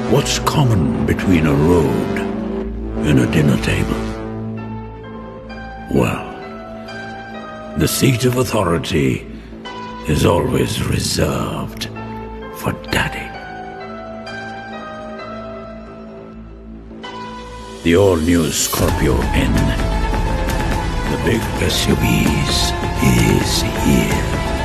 What's common between a road and a dinner table? Well, the seat of authority is always reserved for Daddy. The all-new Scorpio N, the big SUVs, is here.